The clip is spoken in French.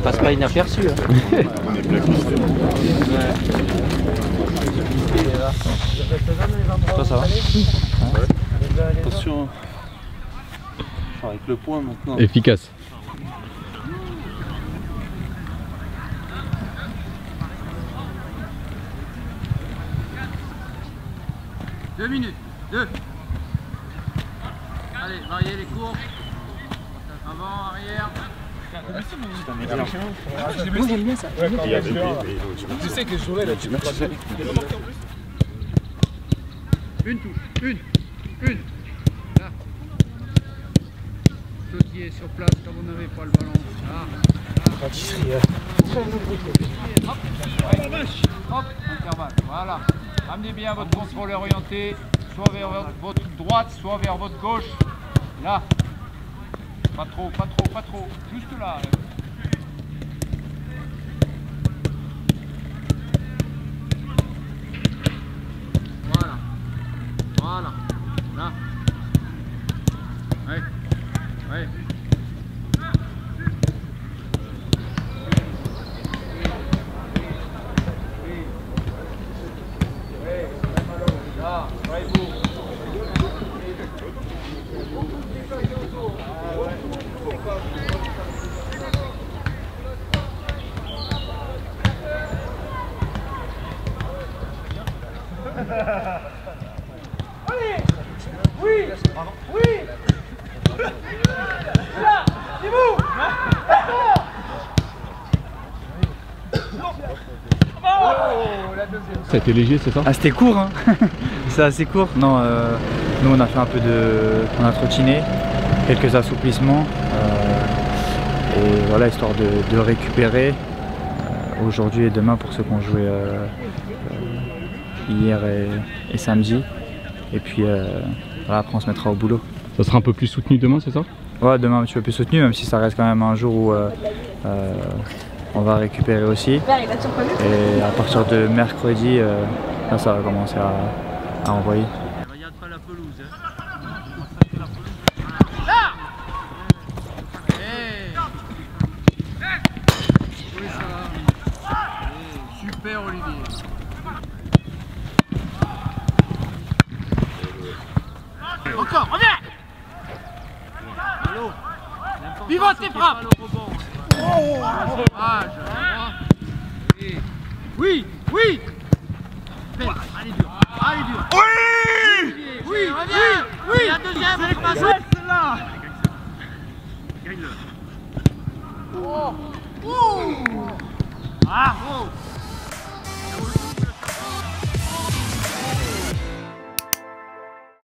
passe pas inaperçu. Hein. On est blacklisté. Toi, ça va? Ouais. Attention. Avec le poing maintenant. Efficace. Deux minutes. 2. Allez, variez les cours. Avant, arrière. Moi j'aime bien ça. Tu sais que je jouerais là, tu me feras. Une touche. Une. Là. Sautillez sur place quand vous n'avez pas le ballon. Là. Hop, intervalle. Voilà. Amenez bien votre contrôle orienté, soit vers votre droite, soit vers votre gauche. Là. Pas trop. Juste là. Voilà. Là. Ouais. Là, vous. Allez! Oui! Là! C'est vous! Ça a été léger, c'est ça? Ah, c'était court, hein. C'est assez court. Non, nous on a fait un peu on a trottiné, quelques assouplissements et voilà, histoire de récupérer aujourd'hui et demain pour ceux qui ont joué hier et samedi. Et puis voilà, après on se mettra au boulot. Ça sera un peu plus soutenu demain, c'est ça? Ouais, demain un petit peu plus soutenu, même si ça reste quand même un jour où on va récupérer aussi. Et à partir de mercredi, là ça va commencer à envoyer. Regarde pas la pelouse. Oui, ça va. Super, Olivier. Encore, reviens. Allô. Pivote tes frappes. Oui. Allez dur. Oui, reviens. Oui, la deuxième, c'est pas ça, celle-là. Gagne-le. Oh. Ah, oh.